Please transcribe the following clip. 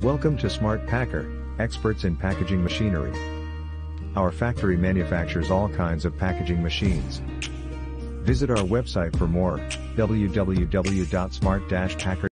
Welcome to Smart Packer, experts in packaging machinery. Our factory manufactures all kinds of packaging machines. Visit our website for more, www.smart-packer.com.